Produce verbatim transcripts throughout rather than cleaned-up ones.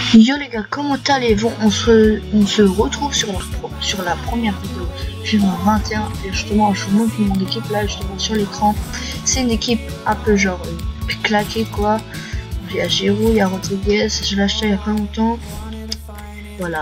Yo les gars, comment allez-vous? On se, on se retrouve sur la, sur la première vidéo du vingt et un et justement je vous montre mon équipe là justement sur l'écran. C'est une équipe un peu genre euh, claquée quoi. Il y a Giroud, il y a Rodriguez, je l'ai acheté il y a pas longtemps. Voilà.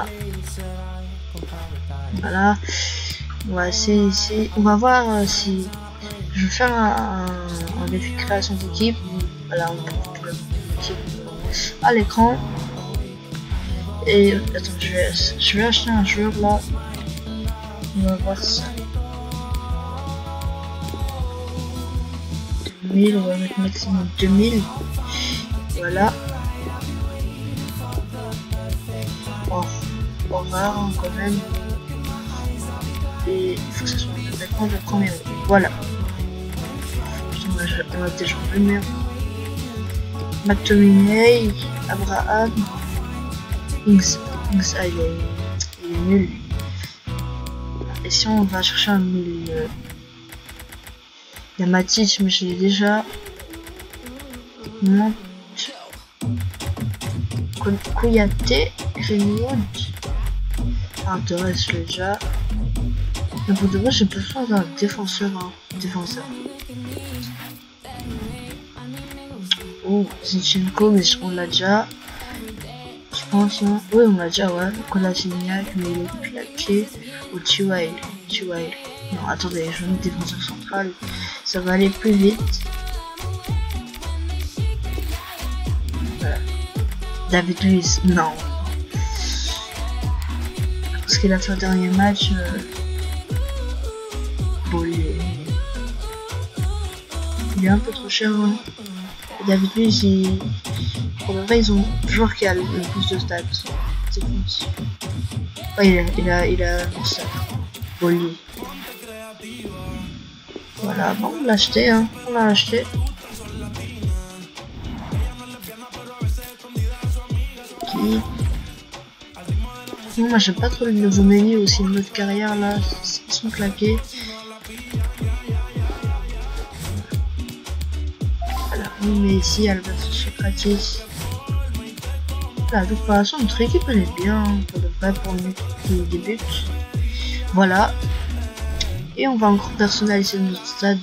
Voilà. On va essayer ici. On va voir euh, si je vais faire un, un, un défi création d'équipe. Voilà, on va l'équipe à l'écran. Et attends, je vais, je vais acheter un joueur là. On va voir ça. deux mille, on va mettre maximum deux mille. Voilà. Oh, on va hein, quand même. Et il faut que ça soit complètement le premier. Voilà. Putain, on a, on a déjà le meilleur. McTominay, Abraham. Ings, Ings ah, il, est, il est nul. Et si on va chercher un milieu, il y a Matic, mais je l'ai déjà. Monte. Kouyaté, Greenwood. Ah, de reste, je l'ai déjà. Mais pour de vrai, j'ai besoin d'un défenseur. Hein. Défenseur. Oh, Zinchenko, mais on l'a déjà. Je pense, hein. Oui, on l'a déjà, ouais. Kolasinac, mais il est claqué. Ou Chiwail. Chiwail. Non, attendez, je vais mettre défenseur central. Ça va aller plus vite. Voilà. David Luiz, non. Parce qu'il a fait un dernier match. Euh... Bon, il est... il est un peu trop cher, hein. Et David Luiz, il... pour le vrai, ils ont le joueur qui a le, le plus de stats. C'est bon. Ouais, il a, il a, il a un stat. Bolly. Voilà, bon, on l'a acheté, hein. On l'a acheté. Qui... Non, moi j'aime pas trop le nouveau menu aussi, le mode carrière là, ils sont claqués. Voilà, on met ici Albert Socrates. Là, de toute façon, notre équipe elle est bien, pour le vrai, pour le mec qui débute. Voilà. Et on va encore personnaliser notre stade.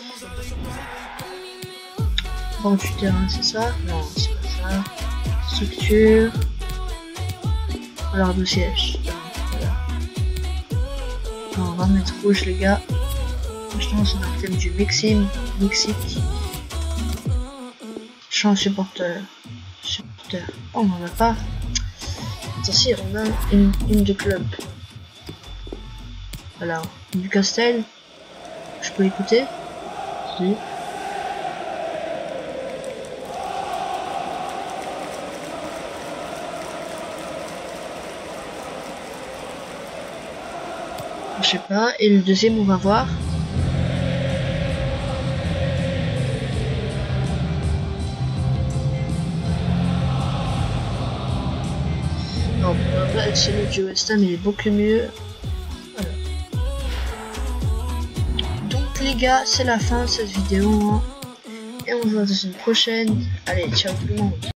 vingt-huit terrains, c'est ça? Non, c'est pas ça. Structure. Alors de siège. Voilà. Non, on va mettre rouge les gars. Franchement c'est un thème du Mexique. Mexique. Champ supporter. Supporter. Oh, on en a pas. Attends, si on a une, une de club. Voilà. Du Castel. Je peux écouter? Si. Je sais pas, et le deuxième on va voir. Non, on va être chez le du West Ham, il est beaucoup mieux. Voilà. Donc les gars, c'est la fin de cette vidéo. Hein. Et on se voit dans une prochaine. Allez, ciao tout le monde.